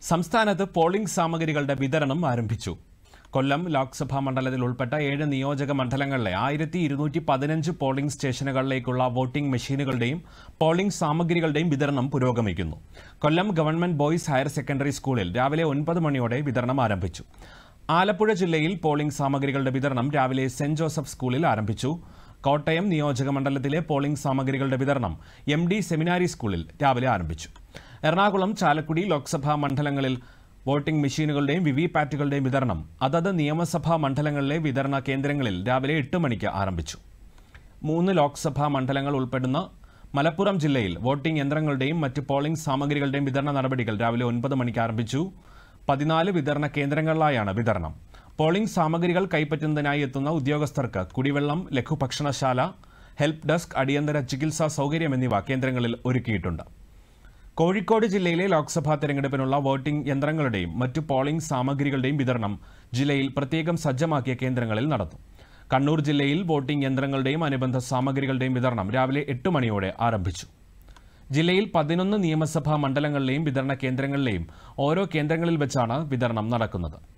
സംസ്ഥാനത്ത് പോളിംഗ് സാമഗ്രികളുടെ വിതരണം ആരംഭിച്ചു. കൊല്ലം ലോക്സഭാ മണ്ഡലത്തിൽ ഉൾപ്പെട്ട 7 നിയോജക മണ്ഡലങ്ങളിലെ 1215 പോളിംഗ് സ്റ്റേഷനുകളിലേക്കുള്ള വോട്ടിംഗ് മെഷീനുകളുടെയും പോളിംഗ് സാമഗ്രികളുടെയും വിതരണം പുരോഗമിക്കുന്നു. Kollam government boys higher secondary സ്കൂളിൽ രാവിലെ 9 മണിയോടെ വിതരണം ആരംഭിച്ചു. ആലപ്പുഴ ജില്ലയിൽ പോളിംഗ് സാമഗ്രികളുടെ വിതരണം രാവിലെ സെന്റ് ജോസഫ് സ്കൂളിൽ ആരംഭിച്ചു. കോട്ടയം നിയോജക മണ്ഡലത്തിലെ പോളിംഗ് സാമഗ്രികളുടെ വിതരണം MD സെമിനാരി സ്കൂളിൽ രാവിലെ ആരംഭിച്ചു. എറണാകുളം, ചാലക്കുടി ലോക്സഭാ മണ്ഡലങ്ങളിൽ വോട്ടിംഗ് മെഷീനുകളുടെയും വിവിപാറ്റുകളുടെയും വിതരണം അതത് നിയമസഭാ മണ്ഡലങ്ങളിലെ വിതരണ കേന്ദ്രങ്ങളിൽ രാവിലെ 8 മണിക്ക് ആരംഭിച്ചു. 3 ലോക്സഭാ മണ്ഡലങ്ങൾ ഉൾപ്പെടുന്ന മലപ്പുറം ജില്ലയിൽ വോട്ടിംഗ് യന്ത്രങ്ങളുടെയും മറ്റ് പോളിംഗ് സാമഗ്രികളുടെയും വിതരണ നടപടികൾ രാവിലെ 9 മണിക്ക് ആരംഭിച്ചു. 14 വിതരണ കേന്ദ്രങ്ങളിലായാണ് വിതരണം. പോളിംഗ് സാമഗ്രികൾ കൈപ്പറ്റുന്നതിനായി എത്തുന്ന ഉദ്യോഗസ്ഥർക്ക് കുടിവെള്ളം, ലഘുഭക്ഷണശാല, ഹെൽപ്പ് ഡെസ്ക്, അടിയന്തര ചികിത്സാ സൗകര്യം എന്നിവ കേന്ദ്രങ്ങളിൽ ഒരുക്കിയിട്ടുണ്ട്. കോഴിക്കോട് ജില്ലയിലെ ലോക്സഭാ തെരഞ്ഞെടുപ്പിനുള്ള വോട്ടിംഗ് യന്ത്രങ്ങളുടെയും മറ്റു പോളിംഗ് സാമഗ്രികളുടെയും വിതരണം ജില്ലയിൽ പ്രത്യേകം സജ്ജമാക്കിയ കേന്ദ്രങ്ങളിൽ നടന്നു. കണ്ണൂർ ജില്ലയിൽ വോട്ടിംഗ് യന്ത്രങ്ങളുടെയും അനുബന്ധ സാമഗ്രികളുടെയും വിതരണം രാവിലെ 8 മണിയോടെ ആരംഭിച്ചു. ജില്ലയിൽ 11 നിയമസഭാ മണ്ഡലങ്ങളിലെയും വിതരണ കേന്ദ്രങ്ങളിലെയും ഓരോ കേന്ദ്രങ്ങളിൽ വെച്ചാണ് വിതരണം നടക്കുന്നത്.